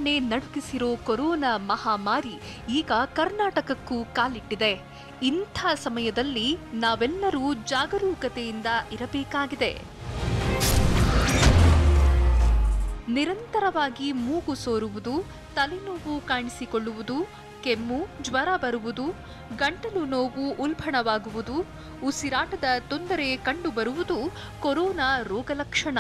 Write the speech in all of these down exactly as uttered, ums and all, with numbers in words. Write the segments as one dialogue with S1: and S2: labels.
S1: ವಿಶ್ವವನ್ನೇ ನಡುಗಿಸಿರೋ corona ಮಹಾಮಾರಿ ಈಗ ಕರ್ನಾಟಕಕ್ಕೂ ಕಾಲಿಟ್ಟಿದೆ. ಇಂಥ ಸಮಯದಲ್ಲಿ ನಾವೆಲ್ಲರೂ ಜಾಗರೂಕತೆಯಿಂದ ಇರಬೇಕಾಗಿದೆ. ನಿರಂತರವಾಗಿ ಮೂಗು ಸೋರುವುದು, ತಲೆನೋವು ಕಾಣಿಸಿಕೊಳ್ಳುವುದು, ಕೆಮ್ಮು, ಜ್ವರ ಬರುವುದು, ಗಂಟಲು ನೋವು ಉಲ್ಬಣವಾಗುವುದು, ಉಸಿರಾಟದ ತೊಂದರೆ ಕಂಡುಬರುವುದು ಕೊರೋನಾ ರೋಗಲಕ್ಷಣ.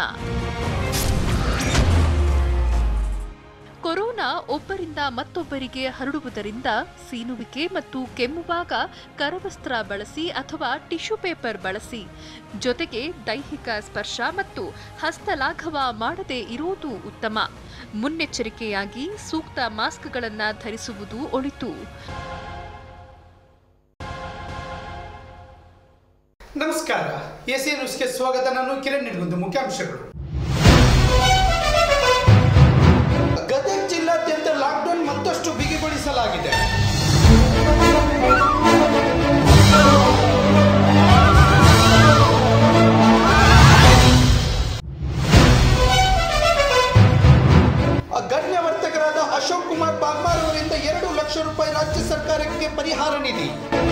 S1: ಕೊರೋನಾ ಒಬ್ಬರಿಂದ ಮತ್ತೊಬ್ಬರಿಗೆ ಹರಡುವುದರಿಂದ ಸೀನುವಿಕೆ ಮತ್ತು ಕೆಮ್ಮುವಾಗ ಕರವಸ್ತ್ರ ಬಳಸಿ ಅಥವಾ ಟಿಶ್ಯೂ ಪೇಪರ್ ಬಳಸಿ, ಜೊತೆಗೆ ದೈಹಿಕ ಸ್ಪರ್ಶ ಮತ್ತು ಹಸ್ತಲಾಘವ ಮಾಡದೇ ಇರುವುದು ಉತ್ತಮ. ಮುನ್ನೆಚ್ಚರಿಕೆಯಾಗಿ ಸೂಕ್ತ ಮಾಸ್ಕ್ಗಳನ್ನು ಧರಿಸುವುದು ಒಳಿತು.
S2: ನಮಸ್ಕಾರ, ಎಸ್ ಎ ನ್ಯೂಸ್ಗೆ ಸ್ವಾಗತ. ನಾನು ಕಿರಣ್ ನಿಡ್ಗುಂದು. ಮುಖ್ಯಾಂಶಗಳು: ಗದಗ ಜಿಲ್ಲಾದ್ಯಂತ ಲಾಕ್ಡೌನ್ ಮತ್ತಷ್ಟು ಬಿಗಿಗೊಳಿಸಲಾಗಿದೆ. ಗಣ್ಯ ವರ್ತಕರಾದ ಅಶೋಕ್ ಕುಮಾರ್ ಬಾಗ್ಮಾರ್ ಅವರಿಂದ ಎರಡು ಲಕ್ಷ ರೂಪಾಯಿ ರಾಜ್ಯ ಸರ್ಕಾರಕ್ಕೆ ಪರಿಹಾರ ನಿಧಿ.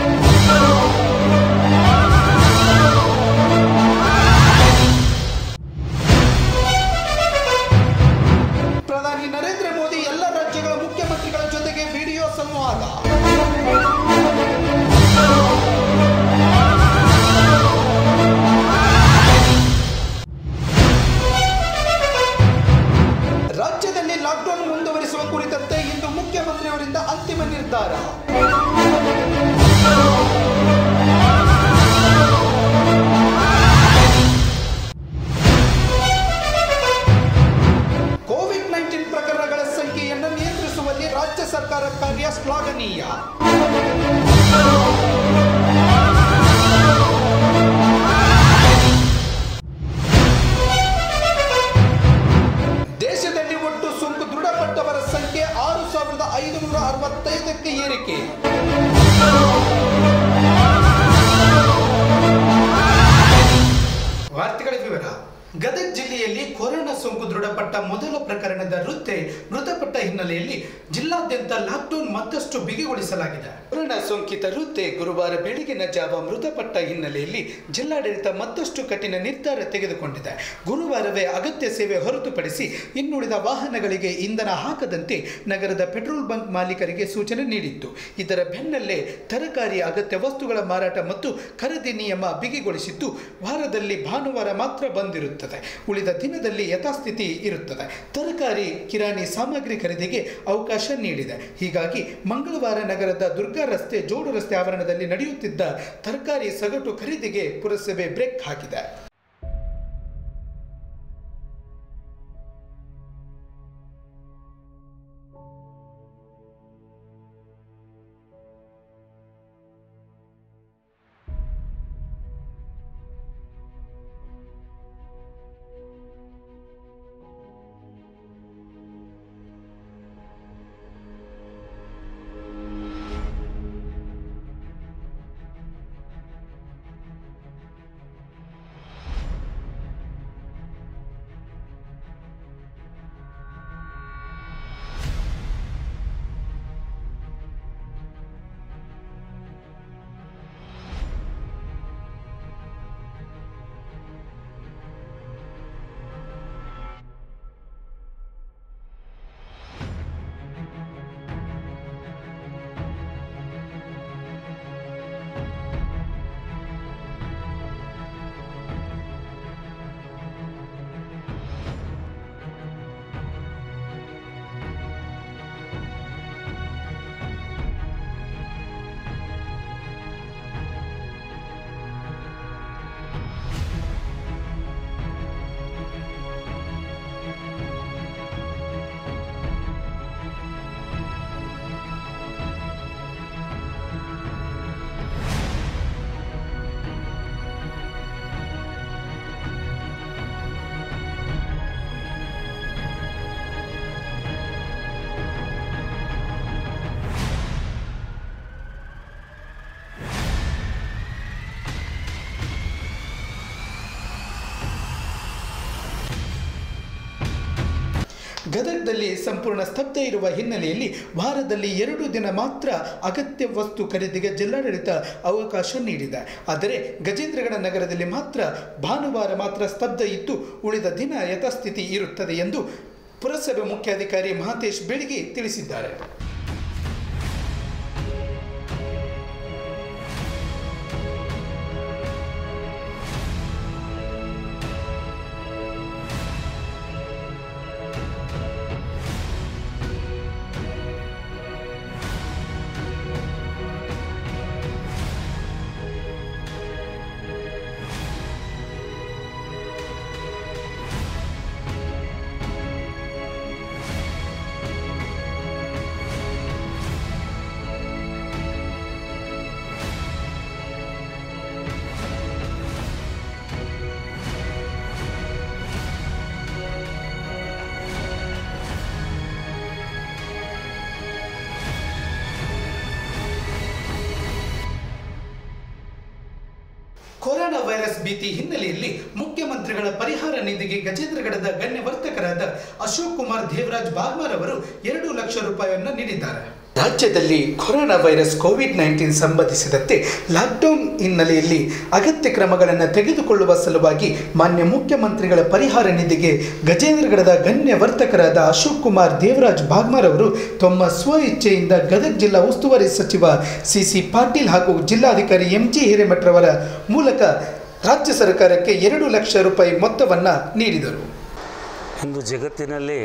S2: ಪ್ರಧಾನಿ ನರೇಂದ್ರ ಮೋದಿ ಎಲ್ಲ ರಾಜ್ಯಗಳ ಮುಖ್ಯಮಂತ್ರಿಗಳ ಜೊತೆಗೆ ವಿಡಿಯೋ ಸಂವಾದ. ರಾಜ್ಯದಲ್ಲಿ ಲಾಕ್ಡೌನ್ ಮುಂದುವರಿಸುವ ಕುರಿತಂತೆ ಇಂದು ಮುಖ್ಯಮಂತ್ರಿಯವರಿಂದ ಅಂತಿಮ ನಿರ್ಧಾರ. ಕೋವಿಡ್ ನೈನ್ಟೀನ್ ಪ್ರಕರಣಗಳ ಸಂಖ್ಯೆಯನ್ನು ನಿಯಂತ್ರಿಸುವಲ್ಲಿ ರಾಜ್ಯ ಸರ್ಕಾರ ಕಾರ್ಯ ಶ್ಲಾಘನೀಯ. ದೇಶದಲ್ಲಿ ಒಟ್ಟು ಸೋಂಕು ದೃಢಪಟ್ಟವರ ಸಂಖ್ಯೆ ಆರು ಸಾವಿರದ ಐದುನೂರ ಅರವತ್ತೈದಕ್ಕೆ ಏರಿಕೆ. ವಾರ್ತೆಗಳ ವಿವರ. ಗದಗ ಜಿಲ್ಲೆಯಲ್ಲಿ ಕೊರೋನಾ ಸೋಂಕು ದೃಢಪಟ್ಟ ಮೊದಲ ಪ್ರಕರಣದ ವೃದ್ಧೆ ಮೃತಪಟ್ಟ ಹಿನ್ನೆಲೆಯಲ್ಲಿ ಜಿಲ್ಲಾದ್ಯಂತ ಲಾಕ್ಡೌನ್ ಮತ್ತಷ್ಟು ಬಿಗಿಗೊಳಿಸಲಾಗಿದೆ. ಕೊರೋನಾ ಸೋಂಕಿತ ವೃದ್ಧೆ ಗುರುವಾರ ಬೆಳಗಿನ ಜಾವ ಮೃತಪಟ್ಟ ಹಿನ್ನೆಲೆಯಲ್ಲಿ ಜಿಲ್ಲಾಡಳಿತ ಮತ್ತಷ್ಟು ಕಠಿಣ ನಿರ್ಧಾರ ತೆಗೆದುಕೊಂಡಿದೆ. ಗುರುವಾರವೇ ಅಗತ್ಯ ಸೇವೆ ಹೊರತುಪಡಿಸಿ ಇನ್ನುಳಿದ ವಾಹನಗಳಿಗೆ ಇಂಧನ ಹಾಕದಂತೆ ನಗರದ ಪೆಟ್ರೋಲ್ ಬಂಕ್ ಮಾಲೀಕರಿಗೆ ಸೂಚನೆ ನೀಡಿತ್ತು. ಇದರ ಬೆನ್ನಲ್ಲೇ ತರಕಾರಿ, ಅಗತ್ಯ ವಸ್ತುಗಳ ಮಾರಾಟ ಮತ್ತು ಖರೀದಿ ನಿಯಮ ಬಿಗಿಗೊಳಿಸಿದ್ದು, ವಾರದಲ್ಲಿ ಭಾನುವಾರ ಮಾತ್ರ ಬಂದಿರುತ್ತದೆ. ಉಳಿದ ದಿನದಲ್ಲಿ ಯಥಾಸ್ಥಿತಿ ಇರುತ್ತದೆ. ತರಕಾರಿ, ಕಿರಾಣಿ ಸಾಮಗ್ರಿ ಖರೀದಿಗೆ ಅವಕಾಶ ನೀಡಿದೆ. ಹೀಗಾಗಿ ಮಂಗಳವಾರ ನಗರದ ದುರ್ಗಾ ರಸ್ತೆ, ಜೋಡು ರಸ್ತೆ ಆವರಣದಲ್ಲಿ ನಡೆಯುತ್ತಿದ್ದ ತರಕಾರಿ ಸಗಟು ಖರೀದಿಗೆ ಪುರಸಭೆ ಬ್ರೇಕ್ ಹಾಕಿದೆ. ಗದಗದಲ್ಲಿ ಸಂಪೂರ್ಣ ಸ್ತಬ್ಧ ಇರುವ ಹಿನ್ನೆಲೆಯಲ್ಲಿ ವಾರದಲ್ಲಿ ಎರಡು ದಿನ ಮಾತ್ರ ಅಗತ್ಯ ವಸ್ತು ಖರೀದಿಗೆ ಜಿಲ್ಲಾಡಳಿತ ಅವಕಾಶ ನೀಡಿದೆ. ಆದರೆ ಗಜೇಂದ್ರಗಡ ನಗರದಲ್ಲಿ ಮಾತ್ರ ಭಾನುವಾರ ಮಾತ್ರ ಸ್ತಬ್ಧ ಇದ್ದು ಉಳಿದ ದಿನ ಯಥಾಸ್ಥಿತಿ ಇರುತ್ತದೆ ಎಂದು ಪುರಸಭೆ ಮುಖ್ಯಾಧಿಕಾರಿ ಮಹತೇಶ್ ಬೆಳಗಿ ತಿಳಿಸಿದ್ದಾರೆ. ಕೊರೋನಾ ವೈರಸ್ ಭೀತಿ ಹಿನ್ನೆಲೆಯಲ್ಲಿ ಮುಖ್ಯಮಂತ್ರಿಗಳ ಪರಿಹಾರ ನಿಧಿಗೆ ಗಜೇಂದ್ರಗಡದ ಗಣ್ಯ ವರ್ತಕರಾದ ಅಶೋಕ್ ಕುಮಾರ್ ದೇವರಾಜ್ ಬಾಗ್ಮಾರ್ ಅವರು ಎರಡು ಲಕ್ಷ ರೂಪಾಯಿಯನ್ನು ನೀಡಿದ್ದಾರೆ. ರಾಜ್ಯದಲ್ಲಿ ಕೊರೋನಾ ವೈರಸ್ ಕೋವಿಡ್ ನೈನ್ಟೀನ್ ಸಂಬಂಧಿಸಿದಂತೆ ಲಾಕ್ಡೌನ್ ಹಿನ್ನೆಲೆಯಲ್ಲಿ ಅಗತ್ಯ ಕ್ರಮಗಳನ್ನು ತೆಗೆದುಕೊಳ್ಳುವ ಸಲುವಾಗಿ ಮಾನ್ಯ ಮುಖ್ಯಮಂತ್ರಿಗಳ ಪರಿಹಾರ ನಿಧಿಗೆ ಗಜೇಂದ್ರಗಡದ ಗಣ್ಯ ವರ್ತಕರಾದ ಅಶೋಕ್ ಕುಮಾರ್ ದೇವರಾಜ್ ಬಾಗ್ಮಾರ್ ಅವರು ತಮ್ಮ ಸ್ವ ಇಚ್ಛೆಯಿಂದ ಗದಗ ಜಿಲ್ಲಾ ಉಸ್ತುವಾರಿ ಸಚಿವ ಸಿ ಸಿ ಪಾಟೀಲ್ ಹಾಗೂ ಜಿಲ್ಲಾಧಿಕಾರಿ ಎಂ ಜಿ ಹಿರೇಮಠರವರ ಮೂಲಕ ರಾಜ್ಯ ಸರ್ಕಾರಕ್ಕೆ ಎರಡು ಲಕ್ಷ ರೂಪಾಯಿ ಮೊತ್ತವನ್ನು ನೀಡಿದರು.
S3: ಇಂದು ಜಗತ್ತಿನಲ್ಲಿ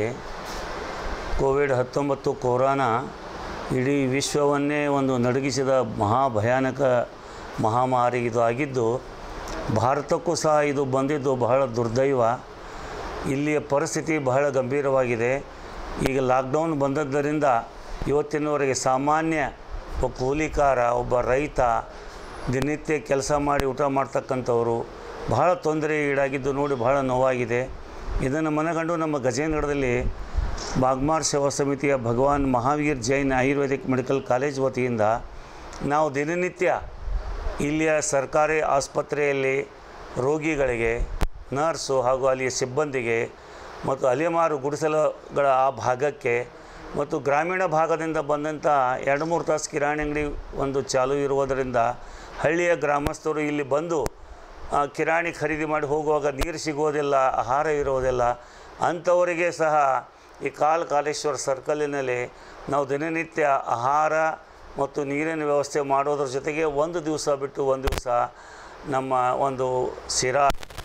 S3: ಕೋವಿಡ್ ಹತ್ತೊಂಬತ್ತು ಕೊರೋನಾ ಇಡೀ ವಿಶ್ವವನ್ನೇ ಒಂದು ನಡುಗಿಸಿದ ಮಹಾಭಯಾನಕ ಮಹಾಮಾರಿ ಇದು ಆಗಿದ್ದು, ಭಾರತಕ್ಕೂ ಸಹ ಇದು ಬಂದಿದ್ದು ಬಹಳ ದುರ್ದೈವ. ಇಲ್ಲಿಯ ಪರಿಸ್ಥಿತಿ ಬಹಳ ಗಂಭೀರವಾಗಿದೆ. ಈಗ ಲಾಕ್ಡೌನ್ ಬಂದದ್ದರಿಂದ ಇವತ್ತಿನವರೆಗೆ ಸಾಮಾನ್ಯ ಒಬ್ಬ ಕೂಲಿಕಾರ, ಒಬ್ಬ ರೈತ, ದಿನನಿತ್ಯ ಕೆಲಸ ಮಾಡಿ ಊಟ ಮಾಡ್ತಕ್ಕಂಥವರು ಬಹಳ ತೊಂದರೆ ಈಡಾಗಿದ್ದು ನೋಡಿ ಬಹಳ ನೋವಾಗಿದೆ. ಇದನ್ನು ಮನಗಂಡು ನಮ್ಮ ಗಜೇಂದ್ರಗಡದಲ್ಲಿ ಬಾಗ್ಮಾರ್ ಸೇವಾ ಸಮಿತಿಯ ಭಗವಾನ್ ಮಹಾವೀರ್ ಜೈನ್ ಆಯುರ್ವೇದಿಕ್ ಮೆಡಿಕಲ್ ಕಾಲೇಜ್ ವತಿಯಿಂದ ನಾವು ದಿನನಿತ್ಯ ಇಲ್ಲಿಯ ಸರ್ಕಾರಿ ಆಸ್ಪತ್ರೆಯಲ್ಲಿ ರೋಗಿಗಳಿಗೆ, ನರ್ಸು ಹಾಗೂ ಅಲ್ಲಿಯ ಸಿಬ್ಬಂದಿಗೆ ಮತ್ತು ಅಲೆಮಾರು ಗುಡಿಸಲುಗಳ ಆ ಭಾಗಕ್ಕೆ ಮತ್ತು ಗ್ರಾಮೀಣ ಭಾಗದಿಂದ ಬಂದಂಥ ಎರಡು ಮೂರು ತಾಸು ಕಿರಾಣಿ ಅಂಗಡಿ ಒಂದು ಚಾಲು ಇರುವುದರಿಂದ ಹಳ್ಳಿಯ ಗ್ರಾಮಸ್ಥರು ಇಲ್ಲಿ ಬಂದು ಕಿರಾಣಿ ಖರೀದಿ ಮಾಡಿ ಹೋಗುವಾಗ ನೀರು ಸಿಗೋದಿಲ್ಲ, ಆಹಾರ ಇರೋದಿಲ್ಲ. ಅಂಥವರಿಗೆ ಸಹ ಈ ಕಾಲ್ ಕಾಲೇಶ್ವರ ಸರ್ಕಲಿನಲ್ಲಿ ನಾವು ದಿನನಿತ್ಯ ಆಹಾರ ಮತ್ತು ನೀರಿನ ವ್ಯವಸ್ಥೆ ಮಾಡೋದ್ರ ಜೊತೆಗೆ ಒಂದು ದಿವಸ ಬಿಟ್ಟು ಒಂದು ದಿವಸ ನಮ್ಮ ಒಂದು ಶಿರಾ,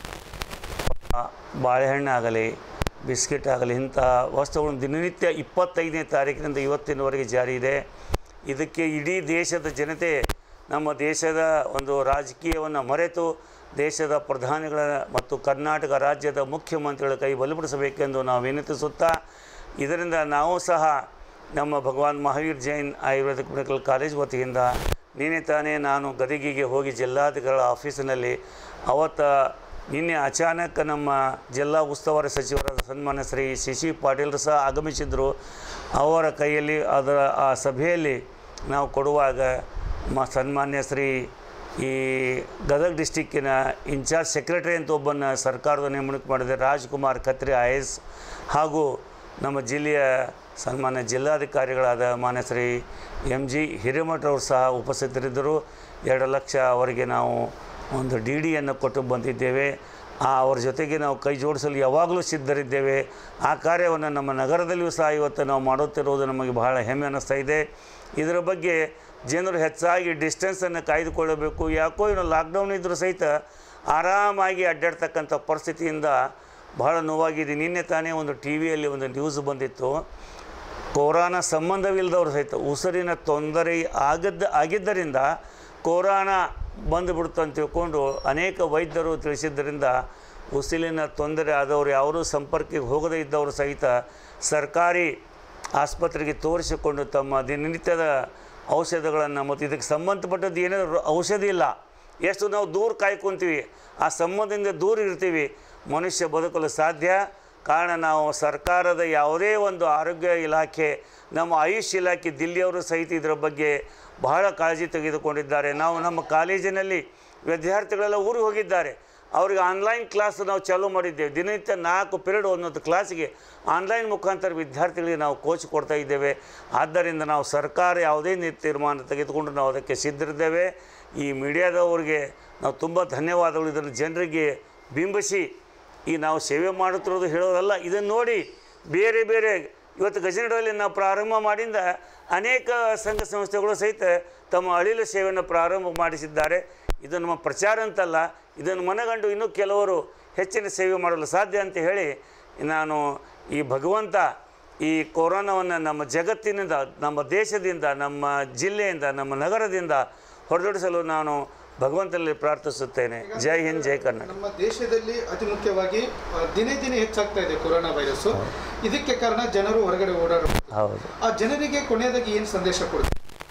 S3: ಬಾಳೆಹಣ್ಣಾಗಲಿ, ಬಿಸ್ಕೆಟ್ ಆಗಲಿ ಇಂಥ ವಸ್ತುಗಳನ್ನು ದಿನನಿತ್ಯ ಇಪ್ಪತ್ತೈದನೇ ತಾರೀಕಿನಿಂದ ಇವತ್ತಿನವರೆಗೆ ಜಾರಿ ಇದೆ. ಇದಕ್ಕೆ ಇಡೀ ದೇಶದ ಜನತೆ ನಮ್ಮ ದೇಶದ ಒಂದು ರಾಜಕೀಯವನ್ನು ಮರೆತು ದೇಶದ ಪ್ರಧಾನಿಗಳ ಮತ್ತು ಕರ್ನಾಟಕ ರಾಜ್ಯದ ಮುಖ್ಯಮಂತ್ರಿಗಳ ಕೈ ಬಲಪಡಿಸಬೇಕೆಂದು ನಾವು ವಿನಂತಿಸುತ್ತಾ, ಇದರಿಂದ ನಾವು ಸಹ ನಮ್ಮ ಭಗವಾನ್ ಮಹಾವೀರ್ ಜೈನ್ ಆಯುರ್ವೇದಿಕ್ ಮೆಡಿಕಲ್ ಕಾಲೇಜ್ ವತಿಯಿಂದ ನಿನ್ನೆ ತಾನೇ ನಾನು ಗದಗಿಗೆ ಹೋಗಿ ಜಿಲ್ಲಾಧಿಕಾರಿಗಳ ಆಫೀಸಿನಲ್ಲಿ ಅವತ್ತು ನಿನ್ನೆ ಅಚಾನಕ್ ನಮ್ಮ ಜಿಲ್ಲಾ ಉಸ್ತುವಾರಿ ಸಚಿವರಾದ ಸನ್ಮಾನ್ಯ ಶ್ರೀ ಸಿ ಸಿ ಪಾಟೀಲರು ಸಹ ಆಗಮಿಸಿದರು. ಅವರ ಕೈಯಲ್ಲಿ ಅದರ ಆ ಸಭೆಯಲ್ಲಿ ನಾವು ಕೊಡುವಾಗ ಮ ಸನ್ಮಾನ್ಯ ಶ್ರೀ ಈ ಗದಗ ಡಿಸ್ಟಿಕ್ಕಿನ ಇನ್ಚಾರ್ಜ್ ಸೆಕ್ರೆಟರಿ ಅಂತ ಒಬ್ಬನ ಸರ್ಕಾರದ ನೇಮಕ ಮಾಡಿದೆ, ರಾಜ್ಕುಮಾರ್ ಖತ್ರಿ ಐ ಎಸ್, ಹಾಗೂ ನಮ್ಮ ಜಿಲ್ಲೆಯ ಸನ್ಮಾನ್ಯ ಜಿಲ್ಲಾಧಿಕಾರಿಗಳಾದ ಮಾನ್ಯ ಶ್ರೀ ಎಂ ಜಿ ಹಿರೇಮಠರವರು ಸಹ ಉಪಸ್ಥಿತರಿದ್ದರು. ಎರಡು ಲಕ್ಷ ಅವರಿಗೆ ನಾವು ಒಂದು ಡಿ ಡಿಯನ್ನು ಕೊಟ್ಟು ಬಂದಿದ್ದೇವೆ. ಆ ಅವ್ರ ಜೊತೆಗೆ ನಾವು ಕೈ ಜೋಡಿಸಲು ಯಾವಾಗಲೂ ಸಿದ್ಧರಿದ್ದೇವೆ. ಆ ಕಾರ್ಯವನ್ನು ನಮ್ಮ ನಗರದಲ್ಲಿಯೂ ಸಹ ಇವತ್ತು ನಾವು ಮಾಡುತ್ತಿರುವುದು ನಮಗೆ ಬಹಳ ಹೆಮ್ಮೆ ಅನ್ನಿಸ್ತಾ ಇದೆ. ಇದರ ಬಗ್ಗೆ ಜನರು ಹೆಚ್ಚಾಗಿ ಡಿಸ್ಟೆನ್ಸನ್ನು ಕಾಯ್ದುಕೊಳ್ಳಬೇಕು. ಯಾಕೋ ಇನ್ನು ಲಾಕ್ಡೌನ್ ಇದ್ದರೂ ಸಹಿತ ಆರಾಮಾಗಿ ಅಡ್ಡಾಡ್ತಕ್ಕಂಥ ಪರಿಸ್ಥಿತಿಯಿಂದ ಬಹಳ ನೋವಾಗಿದೆ. ನಿನ್ನೆ ತಾನೇ ಒಂದು ಟಿ ವಿಯಲ್ಲಿ ಒಂದು ನ್ಯೂಸ್ ಬಂದಿತ್ತು, ಕೊರೋನಾ ಸಂಬಂಧವಿಲ್ಲದವರು ಸಹಿತ ಉಸಿರಿನ ತೊಂದರೆ ಆಗದ್ದ ಆಗಿದ್ದರಿಂದ ಕೊರೋನಾ ಬಂದುಬಿಡ್ತು ಅಂತ ತಿಳ್ಕೊಂಡು ಅನೇಕ ವೈದ್ಯರು ತಿಳಿಸಿದ್ದರಿಂದ ಉಸಿರಿನ ತೊಂದರೆ ಆದವರು ಯಾರೂ ಸಂಪರ್ಕಕ್ಕೆ ಹೋಗದೇ ಇದ್ದವರು ಸಹಿತ ಸರ್ಕಾರಿ ಆಸ್ಪತ್ರೆಗೆ ತೋರಿಸಿಕೊಂಡು ತಮ್ಮ ದಿನನಿತ್ಯದ ಔಷಧಗಳನ್ನು ಮತ್ತು ಇದಕ್ಕೆ ಸಂಬಂಧಪಟ್ಟದ್ದು ಏನಾದರೂ ಔಷಧಿ ಇಲ್ಲ, ಎಷ್ಟು ನಾವು ದೂರ ಕಾಯ್ಕೊತೀವಿ, ಆ ಸಂಬಂಧದಿಂದ ದೂರ ಇರ್ತೀವಿ, ಮನುಷ್ಯ ಬದುಕಲು ಸಾಧ್ಯ. ಕಾರಣ ನಾವು ಸರ್ಕಾರದ ಯಾವುದೇ ಒಂದು ಆರೋಗ್ಯ ಇಲಾಖೆ, ನಮ್ಮ ಆಯುಷ್ ಇಲಾಖೆ ದಿಲ್ಲಿಯವರು ಸಹಿತ ಇದರ ಬಗ್ಗೆ ಬಹಳ ಕಾಳಜಿ ತೆಗೆದುಕೊಂಡಿದ್ದಾರೆ. ನಾವು ನಮ್ಮ ಕಾಲೇಜಿನಲ್ಲಿ ವಿದ್ಯಾರ್ಥಿಗಳೆಲ್ಲ ಊರಿಗೆ ಹೋಗಿದ್ದಾರೆ, ಅವ್ರಿಗೆ ಆನ್ಲೈನ್ ಕ್ಲಾಸ್ ನಾವು ಚಾಲೂ ಮಾಡಿದ್ದೇವೆ. ದಿನನಿತ್ಯ ನಾಲ್ಕು ಪಿರಿಯಡ್ ಒಂದೊಂದು ಕ್ಲಾಸಿಗೆ ಆನ್ಲೈನ್ ಮುಖಾಂತರ ವಿದ್ಯಾರ್ಥಿಗಳಿಗೆ ನಾವು ಕೋಚ್ ಕೊಡ್ತಾ ಇದ್ದೇವೆ. ಆದ್ದರಿಂದ ನಾವು ಸರ್ಕಾರ ಯಾವುದೇ ತೀರ್ಮಾನ ತೆಗೆದುಕೊಂಡು ನಾವು ಅದಕ್ಕೆ ಸಿದ್ಧರಿದ್ದೇವೆ. ಈ ಮೀಡಿಯಾದವರಿಗೆ ನಾವು ತುಂಬ ಧನ್ಯವಾದಗಳು. ಇದನ್ನು ಜನರಿಗೆ ಬಿಂಬಿಸಿ ಈ ನಾವು ಸೇವೆ ಮಾಡುತ್ತಿರೋದು ಹೇಳೋದಲ್ಲ, ಇದನ್ನು ನೋಡಿ ಬೇರೆ ಬೇರೆ ಇವತ್ತು ಗಜನಡಲ್ಲಿ ನಾವು ಪ್ರಾರಂಭ ಮಾಡಿಂದ ಅನೇಕ ಸಂಘ ಸಂಸ್ಥೆಗಳು ಸಹಿತ ತಮ್ಮ ಅಳಿಲು ಸೇವೆಯನ್ನು ಪ್ರಾರಂಭ ಮಾಡಿಸಿದ್ದಾರೆ. ಇದು ನಮ್ಮ ಪ್ರಚಾರ ಅಂತಲ್ಲ, ಇದನ್ನು ಮನಗಂಡು ಇನ್ನೂ ಕೆಲವರು ಹೆಚ್ಚಿನ ಸೇವೆ ಮಾಡಲು ಸಾಧ್ಯ ಅಂತ ಹೇಳಿ ನಾನು ಈ ಭಗವಂತ ಈ ಕೊರೋನಾವನ್ನು ನಮ್ಮ ಜಗತ್ತಿನಿಂದ, ನಮ್ಮ ದೇಶದಿಂದ, ನಮ್ಮ ಜಿಲ್ಲೆಯಿಂದ, ನಮ್ಮ ನಗರದಿಂದ ಹೊರದೊಡಿಸಲು ನಾನು ಭಗವಂತನಲ್ಲಿ ಪ್ರಾರ್ಥಿಸುತ್ತೇನೆ. ಜೈ ಹಿಂದ್, ಜೈ ಕರ್ನಾಟಕ.
S2: ನಮ್ಮ ದೇಶದಲ್ಲಿ ಅತಿ ಮುಖ್ಯವಾಗಿ ದಿನೇ ದಿನೇ ಹೆಚ್ಚಾಗ್ತಾ ಇದೆ ಕೊರೋನಾ ವೈರಸ್ಸು. ಇದಕ್ಕೆ ಕಾರಣ ಜನರು ಹೊರಗಡೆ ಓಡಾಡೋದು.
S3: ಹೌದು.
S2: ಆ ಜನರಿಗೆ ಕೊನೆಯದಾಗಿ ಏನು ಸಂದೇಶ ಕೊಡ್ತೀವಿ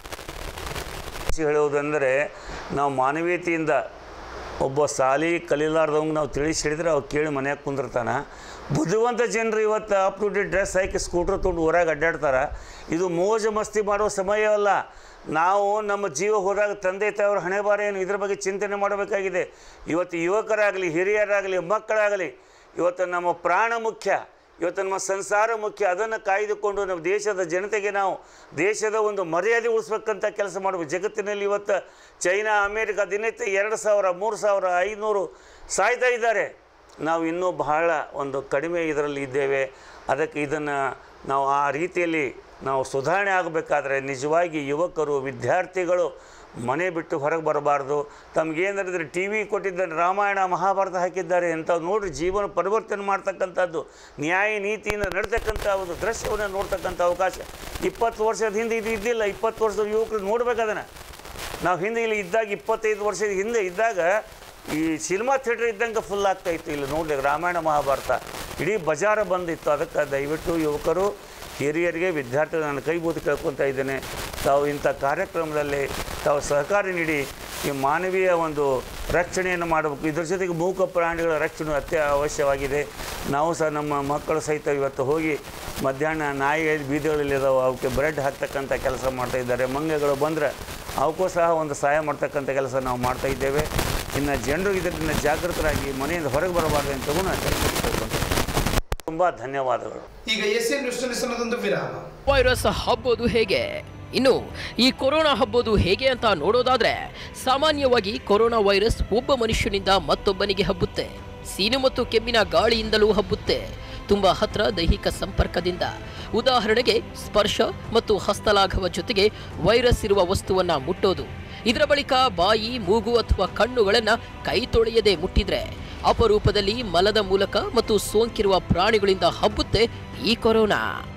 S3: ಹೇಳುವುದಂದರೆ, ನಾವು ಮಾನವೀಯತೆಯಿಂದ ಒಬ್ಬ ಸಾಲಿ ಕಲೀಲಾರ್ದವಂಗೆ ನಾವು ತಿಳಿಸಿ ಹೇಳಿದ್ರೆ ಅವ್ರು ಕೇಳಿ ಮನ್ಯಾಗ ಕುಂದಿರ್ತಾನೆ. ಬುದ್ಧಿವಂತ ಜನರು ಇವತ್ತು ಅಪ್ ಟು ಡೇಟ್ ಡ್ರೆಸ್ ಹಾಕಿ ಸ್ಕೂಟ್ರ್ ತೊಗೊಂಡು ಊರಾಗ ಅಡ್ಡಾಡ್ತಾರೆ. ಇದು ಮೋಜು ಮಸ್ತಿ ಮಾಡುವ ಸಮಯ ಅಲ್ಲ. ನಾವು ನಮ್ಮ ಜೀವ ಹೋದಾಗ ತಂದೆ ತಾಯಿಯವ್ರ ಹಣೆ ಬಾರ ಏನು ಇದ್ರ ಬಗ್ಗೆ ಚಿಂತನೆ ಮಾಡಬೇಕಾಗಿದೆ. ಇವತ್ತು ಯುವಕರಾಗಲಿ, ಹಿರಿಯರಾಗಲಿ, ಮಕ್ಕಳಾಗಲಿ, ಇವತ್ತು ನಮ್ಮ ಪ್ರಾಣ ಮುಖ್ಯ, ಇವತ್ತು ನಮ್ಮ ಸಂಸಾರ ಮುಖ್ಯ. ಅದನ್ನು ಕಾಯ್ದುಕೊಂಡು ನಮ್ಮ ದೇಶದ ಜನತೆಗೆ ನಾವು ದೇಶದ ಒಂದು ಮರ್ಯಾದೆ ಉಳಿಸ್ಬೇಕಂತ ಕೆಲಸ ಮಾಡಬೇಕು. ಜಗತ್ತಿನಲ್ಲಿ ಇವತ್ತು ಚೈನಾ, ಅಮೇರಿಕಾ ದಿನನಿತ್ಯ ಎರಡು ಸಾವಿರ ಮೂರು ಸಾವಿರ ಐನೂರು ಸಾಯ್ತಾ ಇದ್ದಾರೆ. ನಾವು ಇನ್ನೂ ಬಹಳ ಒಂದು ಕಡಿಮೆ ಇದರಲ್ಲಿ ಇದ್ದೇವೆ. ಅದಕ್ಕೆ ಇದನ್ನು ನಾವು ಆ ರೀತಿಯಲ್ಲಿ ನಾವು ಸುಧಾರಣೆ ಆಗಬೇಕಾದ್ರೆ ನಿಜವಾಗಿ ಯುವಕರು, ವಿದ್ಯಾರ್ಥಿಗಳು ಮನೆ ಬಿಟ್ಟು ಹೊರಗೆ ಬರಬಾರ್ದು. ತಮಗೇನಿದ್ರೆ ಟಿ ವಿ ಕೊಟ್ಟಿದ್ದಾರೆ, ರಾಮಾಯಣ ಮಹಾಭಾರತ ಹಾಕಿದ್ದಾರೆ ಅಂತ ನೋಡ್ರಿ, ಜೀವನ ಪರಿವರ್ತನೆ ಮಾಡ್ತಕ್ಕಂಥದ್ದು, ನ್ಯಾಯ ನೀತಿಯಿಂದ ನಡ್ತಕ್ಕಂಥ ಒಂದು ದೃಶ್ಯವನ್ನು ನೋಡ್ತಕ್ಕಂಥ ಅವಕಾಶ ಇಪ್ಪತ್ತು ವರ್ಷದ ಹಿಂದೆ ಇದು ಇದ್ದಿಲ್ಲ. ಇಪ್ಪತ್ತು ವರ್ಷದ ಯುವಕರು ನೋಡ್ಬೇಕದನ್ನು. ನಾವು ಹಿಂದೆ ಇಲ್ಲಿ ಇದ್ದಾಗ, ಇಪ್ಪತ್ತೈದು ವರ್ಷದ ಹಿಂದೆ ಇದ್ದಾಗ ಈ ಸಿನಿಮಾ ಥಿಯೇಟ್ರ್ ಇದ್ದಂಗೆ ಫುಲ್ ಆಗ್ತಾಯಿತ್ತು. ಇಲ್ಲಿ ನೋಡ್ಲಿಕ್ಕೆ ರಾಮಾಯಣ ಮಹಾಭಾರತ ಇಡೀ ಬಜಾರ ಬಂದಿತ್ತು. ಅದಕ್ಕೆ ದಯವಿಟ್ಟು ಯುವಕರು, ಹಿರಿಯರಿಗೆ, ವಿದ್ಯಾರ್ಥಿಗಳು ನಾನು ಕೈ ಬೂದು ಕೇಳ್ಕೊತಾ ಇದ್ದೇನೆ, ತಾವು ಇಂಥ ಕಾರ್ಯಕ್ರಮದಲ್ಲಿ ತಾವು ಸಹಕಾರ ನೀಡಿ ಈ ಮಾನವೀಯ ಒಂದು ರಕ್ಷಣೆಯನ್ನು ಮಾಡಬೇಕು. ಇದ್ರ ಜೊತೆಗೆ ಮೂಕ ಪ್ರಾಣಿಗಳ ರಕ್ಷಣೆ ಅತ್ಯ ಅವಶ್ಯವಾಗಿದೆ. ನಾವು ಸಹ ನಮ್ಮ ಮಕ್ಕಳು ಸಹಿತ ಇವತ್ತು ಹೋಗಿ ಮಧ್ಯಾಹ್ನ ನಾಯಿ ಬೀದಿಗಳಲ್ಲಿ ಇದಾವೆ, ಅವಕ್ಕೆ ಬ್ರೆಡ್ ಹಾಕ್ತಕ್ಕಂಥ ಕೆಲಸ ಮಾಡ್ತಾಯಿದ್ದಾರೆ. ಮಂಗಗಳು ಬಂದರೆ ಅವಕ್ಕೂ ಸಹ ಒಂದು ಸಹಾಯ ಮಾಡ್ತಕ್ಕಂಥ ಕೆಲಸ ನಾವು ಮಾಡ್ತಾಯಿದ್ದೇವೆ. ಇನ್ನು ಜನರು ಇದರಿಂದ ಜಾಗೃತರಾಗಿ ಮನೆಯಿಂದ ಹೊರಗೆ ಬರಬಾರ್ದು ಅಂತ ನಾನು ತುಂಬ ಧನ್ಯವಾದಗಳು.
S2: ಈಗ ಎಸ್ ಎನ್ ನ್ಯೂಸ್ ವಿರಾಮ.
S4: ವೈರಸ್ ಹಬ್ಬೋದು ಹೇಗೆ? ಇನ್ನು ಈ ಕೊರೋನಾ ಹಬ್ಬೋದು ಹೇಗೆ ಅಂತ ನೋಡೋದಾದ್ರೆ, ಸಾಮಾನ್ಯವಾಗಿ ಕೊರೋನಾ ವೈರಸ್ ಒಬ್ಬ ಮನುಷ್ಯನಿಂದ ಮತ್ತೊಬ್ಬನಿಗೆ ಹಬ್ಬುತ್ತೆ. ಸೀನು ಮತ್ತು ಕೆಮ್ಮಿನ ಗಾಳಿಯಿಂದಲೂ ಹಬ್ಬುತ್ತೆ. ತುಂಬಾ ಹತ್ರ ದೈಹಿಕ ಸಂಪರ್ಕದಿಂದ, ಉದಾಹರಣೆಗೆ ಸ್ಪರ್ಶ ಮತ್ತು ಹಸ್ತಲಾಘವ ಜೊತೆಗೆ ವೈರಸ್ ಇರುವ ವಸ್ತುವನ್ನ ಮುಟ್ಟೋದು. ಇದರ ಬಳಿಕ ಬಾಯಿ, ಮೂಗು ಅಥವಾ ಕಣ್ಣುಗಳನ್ನ ಕೈ ತೊಳೆಯದೆ ಮುಟ್ಟಿದ್ರೆ ಅಪರೂಪದಲ್ಲಿ ಮಲದ ಮೂಲಕ ಮತ್ತು ಸೋಂಕಿರುವ ಪ್ರಾಣಿಗಳಿಂದ ಹಬ್ಬುತ್ತೆ ಈ ಕೊರೋನಾ.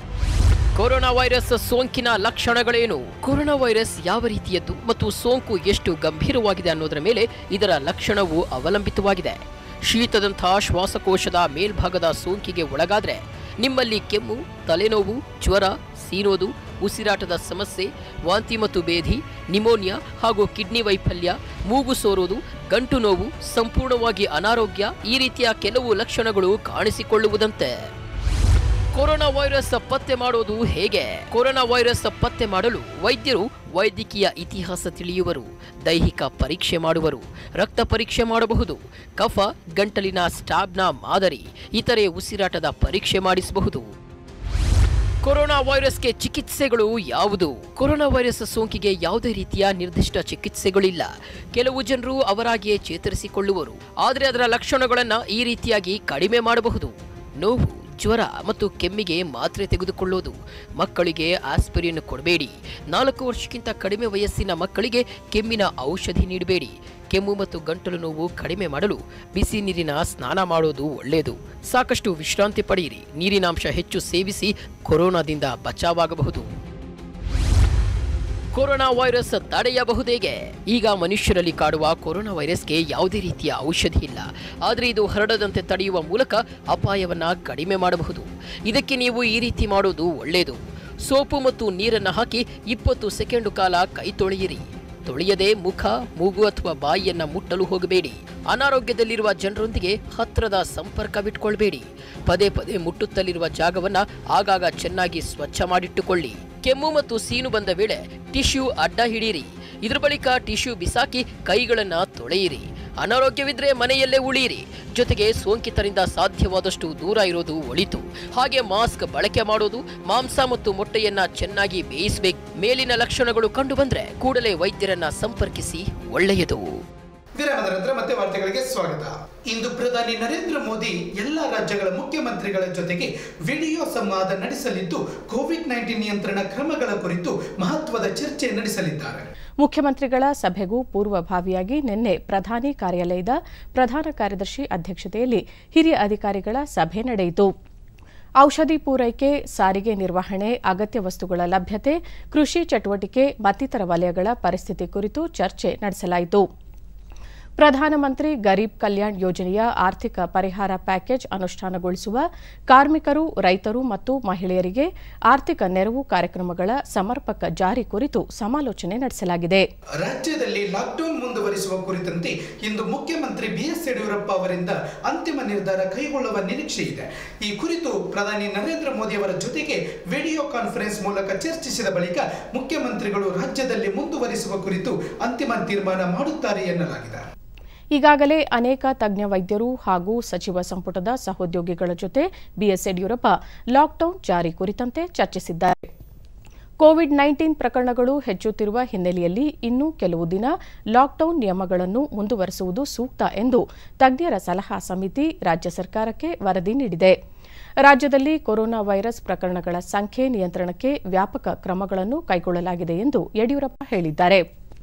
S4: ಕೊರೋನಾ ವೈರಸ್ ಸೋಂಕಿನ ಲಕ್ಷಣಗಳೇನು? ಕೊರೋನಾ ವೈರಸ್ ಯಾವ ರೀತಿಯದ್ದು ಮತ್ತು ಸೋಂಕು ಎಷ್ಟು ಗಂಭೀರವಾಗಿದೆ ಅನ್ನೋದರ ಮೇಲೆ ಇದರ ಲಕ್ಷಣವು ಅವಲಂಬಿತವಾಗಿದೆ. ಶೀತದಂತಹ ಶ್ವಾಸಕೋಶದ ಮೇಲ್ಭಾಗದ ಸೋಂಕಿಗೆ ಒಳಗಾದ್ರೆ ನಿಮ್ಮಲ್ಲಿ ಕೆಮ್ಮು, ತಲೆನೋವು, ಜ್ವರ, ಸೀನೋದು, ಉಸಿರಾಟದ ಸಮಸ್ಯೆ, ವಾಂತಿ ಮತ್ತು ಬೇಧಿ, ನಿಮೋನಿಯಾ ಹಾಗೂ ಕಿಡ್ನಿ ವೈಫಲ್ಯ, ಮೂಗು ಸೋರೋದು, ಗಂಟು ನೋವು, ಸಂಪೂರ್ಣವಾಗಿ ಅನಾರೋಗ್ಯ, ಈ ರೀತಿಯ ಕೆಲವು ಲಕ್ಷಣಗಳು ಕಾಣಿಸಿಕೊಳ್ಳುವುದಂತೆ. ಕೊರೋನಾ ವೈರಸ್ ಪತ್ತೆ ಮಾಡೋದು ಹೇಗೆ? ಕೊರೋನಾ ವೈರಸ್ ಪತ್ತೆ ಮಾಡಲು ವೈದ್ಯರು ವೈದ್ಯಕೀಯ ಇತಿಹಾಸ ತಿಳಿಯುವರು, ದೈಹಿಕ ಪರೀಕ್ಷೆ ಮಾಡುವರು, ರಕ್ತ ಪರೀಕ್ಷೆ ಮಾಡಬಹುದು, ಕಫ, ಗಂಟಲಿನ ಸ್ಟಾಬ್ನ ಮಾದರಿ, ಇತರೆ ಉಸಿರಾಟದ ಪರೀಕ್ಷೆ ಮಾಡಿಸಬಹುದು. ಕೊರೋನಾ ವೈರಸ್ಗೆ ಚಿಕಿತ್ಸೆಗಳು ಯಾವುದು? ಕೊರೋನಾ ವೈರಸ್ ಸೋಂಕಿಗೆ ಯಾವುದೇ ರೀತಿಯ ನಿರ್ದಿಷ್ಟ ಚಿಕಿತ್ಸೆಗಳಿಲ್ಲ. ಕೆಲವು ಜನರು ಅವರಾಗಿಯೇ ಚೇತರಿಸಿಕೊಳ್ಳುವರು, ಆದರೆ ಅದರ ಲಕ್ಷಣಗಳನ್ನು ಈ ರೀತಿಯಾಗಿ ಕಡಿಮೆ ಮಾಡಬಹುದು. ನೋವು, ಜ್ವರ ಮತ್ತು ಕೆಮ್ಮಿಗೆ ಮಾತ್ರೆ ತೆಗೆದುಕೊಳ್ಳೋದು. ಮಕ್ಕಳಿಗೆ ಆಸ್ಪಿರಿನ್ ಕೊಡಬೇಡಿ. ನಾಲ್ಕು ವರ್ಷಕ್ಕಿಂತ ಕಡಿಮೆ ವಯಸ್ಸಿನ ಮಕ್ಕಳಿಗೆ ಕೆಮ್ಮಿನ ಔಷಧಿ ನೀಡಬೇಡಿ. ಕೆಮ್ಮು ಮತ್ತು ಗಂಟಲು ನೋವು ಕಡಿಮೆ ಮಾಡಲು ಬಿಸಿ ನೀರಿನ ಸ್ನಾನ ಮಾಡೋದು ಒಳ್ಳೆಯದು. ಸಾಕಷ್ಟು ವಿಶ್ರಾಂತಿ ಪಡೆಯಿರಿ. ನೀರಿನಾಂಶ ಹೆಚ್ಚು ಸೇವಿಸಿ ಕೊರೋನಾದಿಂದ ಬಚಾವಾಗಬಹುದು. Corona virus ತಡೆಯಬಹುದೇಗೆ? ಈಗ ಮನುಷ್ಯರಲ್ಲಿ ಕಾಡುವ ಕೊರೋನಾ ವೈರಸ್ಗೆ ಯಾವುದೇ ರೀತಿಯ ಔಷಧಿ ಇಲ್ಲ, ಆದರೆ ಇದು ಹರಡದಂತೆ ತಡೆಯುವ ಮೂಲಕ ಅಪಾಯವನ್ನ ಕಡಿಮೆ ಮಾಡಬಹುದು. ಇದಕ್ಕೆ ನೀವು ಈ ರೀತಿ ಮಾಡೋದು ಒಳ್ಳೆಯದು. ಸೋಪು ಮತ್ತು ನೀರನ್ನು ಹಾಕಿ ಇಪ್ಪತ್ತು ಸೆಕೆಂಡು ಕಾಲ ಕೈ ತೊಳೆಯಿರಿ. ತೊಳೆಯದೆ ಮುಖ, ಮೂಗು ಅಥವಾ ಬಾಯಿಯನ್ನ ಮುಟ್ಟಲು ಹೋಗಬೇಡಿ. ಅನಾರೋಗ್ಯದಲ್ಲಿರುವ ಜನರೊಂದಿಗೆ ಹತ್ತಿರದ ಸಂಪರ್ಕವಿಟ್ಕೊಳ್ಬೇಡಿ. ಪದೇ ಪದೇ ಮುಟ್ಟುತ್ತಲಿರುವ ಜಾಗವನ್ನ ಆಗಾಗ ಚೆನ್ನಾಗಿ ಸ್ವಚ್ಛ ಮಾಡಿಟ್ಟುಕೊಳ್ಳಿ. ಕೆಮ್ಮು ಮತ್ತು ಸೀನು ಬಂದ ವೇಳೆ ಟಿಶ್ಯೂ ಅಡ್ಡ ಹಿಡಿಯಿರಿ. ಇದರ ಬಳಿಕ ಟಿಶ್ಯೂ ಬಿಸಾಕಿ ಕೈಗಳನ್ನ ತೊಳೆಯಿರಿ. ಅನಾರೋಗ್ಯವಿದ್ರೆ ಮನೆಯಲ್ಲೇ ಉಳಿಯಿರಿ, ಜೊತೆಗೆ ಸೋಂಕಿತರಿಂದ ಸಾಧ್ಯವಾದಷ್ಟು ದೂರ ಇರೋದು ಒಳಿತು. ಹಾಗೆ ಮಾಸ್ಕ್ ಬಳಕೆ ಮಾಡೋದು, ಮಾಂಸ ಮತ್ತು ಮೊಟ್ಟೆಯನ್ನ ಚೆನ್ನಾಗಿ ಬೇಯಿಸಬೇಕು. ಮೇಲಿನ ಲಕ್ಷಣಗಳು ಕಂಡು ಬಂದ್ರೆ ಕೂಡಲೇ ವೈದ್ಯರನ್ನ ಸಂಪರ್ಕಿಸಿ, ಒಳ್ಳೆಯದು.
S2: ವಿರಾಮದ ನಂತರ ಮತ್ತೆ ವಾರ್ತೆಗಳಿಗೆ ಸ್ವಾಗತ. ಇಂದು ಪ್ರಧಾನಿ ನರೇಂದ್ರ ಮೋದಿ ಎಲ್ಲ ರಾಜ್ಯಗಳ ಮುಖ್ಯಮಂತ್ರಿಗಳ ಜೊತೆಗೆ ವಿಡಿಯೋ ಸಂವಾದ ನಡೆಸಲಿದ್ದು ಕೋವಿಡ್ ನೈನ್ಟೀನ್ ನಿಯಂತ್ರಣ ಕ್ರಮಗಳ ಕುರಿತು ಮಹತ್ವದ ಚರ್ಚೆ ನಡೆಸಲಿದ್ದಾರೆ.
S5: ಮುಖ್ಯಮಂತ್ರಿಗಳ ಸಭೆಗೂ ಪೂರ್ವಭಾವಿಯಾಗಿ ನಿನ್ನೆ ಪ್ರಧಾನಿ ಕಾರ್ಯಾಲಯದ ಪ್ರಧಾನ ಕಾರ್ಯದರ್ಶಿ ಅಧ್ಯಕ್ಷತೆಯಲ್ಲಿ ಹಿರಿಯ ಅಧಿಕಾರಿಗಳ ಸಭೆ ನಡೆಯಿತು. ಔಷಧಿ ಪೂರೈಕೆ, ಸಾರಿಗೆ ನಿರ್ವಹಣೆ, ಅಗತ್ಯ ವಸ್ತುಗಳ ಲಭ್ಯತೆ, ಕೃಷಿ ಚಟುವಟಿಕೆ ಮತ್ತಿತರ ವಲಯಗಳ ಪರಿಸ್ಥಿತಿ ಕುರಿತು ಚರ್ಚೆ ನಡೆಸಲಾಯಿತು. ಪ್ರಧಾನಮಂತ್ರಿ ಗರೀಬ್ ಕಲ್ಯಾಣ್ ಯೋಜನೆಯ ಆರ್ಥಿಕ ಪರಿಹಾರ ಪ್ಯಾಕೇಜ್ ಅನುಷ್ಠಾನಗೊಳಿಸುವ, ಕಾರ್ಮಿಕರು, ರೈತರು ಮತ್ತು ಮಹಿಳೆಯರಿಗೆ ಆರ್ಥಿಕ ನೆರವು ಕಾರ್ಯಕ್ರಮಗಳ ಸಮರ್ಪಕ ಜಾರಿ ಕುರಿತು ಸಮಾಲೋಚನೆ ನಡೆಸಲಾಗಿದೆ.
S2: ರಾಜ್ಯದಲ್ಲಿ ಲಾಕ್ಡೌನ್ ಮುಂದುವರಿಸುವ ಕುರಿತಂತೆ ಇಂದು ಮುಖ್ಯಮಂತ್ರಿ ಬಿಎಸ್ ಯಡಿಯೂರಪ್ಪ ಅವರಿಂದ ಅಂತಿಮ ನಿರ್ಧಾರ ಕೈಗೊಳ್ಳುವ ನಿರೀಕ್ಷೆ ಇದೆ. ಈ ಕುರಿತು ಪ್ರಧಾನಿ ನರೇಂದ್ರ ಮೋದಿ ಅವರ ಜೊತೆಗೆ ವಿಡಿಯೋ ಕಾನ್ಫರೆನ್ಸ್ ಮೂಲಕ ಚರ್ಚಿಸಿದ ಬಳಿಕ ಮುಖ್ಯಮಂತ್ರಿಗಳು ರಾಜ್ಯದಲ್ಲಿ ಮುಂದುವರಿಸುವ ಕುರಿತು ಅಂತಿಮ ತೀರ್ಮಾನ ಮಾಡುತ್ತಾರೆ ಎನ್ನಲಾಗಿದೆ.
S5: ಈಗಾಗಲೇ ಅನೇಕ ತಜ್ಞ ವೈದ್ಯರು ಹಾಗೂ ಸಚಿವ ಸಂಪುಟದ ಸಹೋದ್ಯೋಗಿಗಳ ಜೊತೆ ಬಿಎಸ್ ಯಡಿಯೂರಪ್ಪ ಲಾಕ್ಡೌನ್ ಜಾರಿ ಕುರಿತಂತೆ ಚರ್ಚಿಸಿದ್ದಾರೆ. ಕೋವಿಡ್ ನೈನ್ಟೀನ್ ಪ್ರಕರಣಗಳು ಹೆಚ್ಚುತ್ತಿರುವ ಹಿನ್ನೆಲೆಯಲ್ಲಿ ಇನ್ನೂ ಕೆಲವು ದಿನ ಲಾಕ್ಡೌನ್ ನಿಯಮಗಳನ್ನು ಮುಂದುವರೆಸುವುದು ಸೂಕ್ತ ಎಂದು ತಜ್ಞರ ಸಲಹಾ ಸಮಿತಿ ರಾಜ್ಯ ಸರ್ಕಾರಕ್ಕೆ ವರದಿ ನೀಡಿದೆ. ರಾಜ್ಯದಲ್ಲಿ ಕೊರೋನಾ ವೈರಸ್ ಪ್ರಕರಣಗಳ ಸಂಖ್ಯೆ ನಿಯಂತ್ರಣಕ್ಕೆ ವ್ಯಾಪಕ ಕ್ರಮಗಳನ್ನು ಕೈಗೊಳ್ಳಲಾಗಿದೆ ಎಂದು ಯಡಿಯೂರಪ್ಪ ಹೇಳಿದ್ದಾರೆ.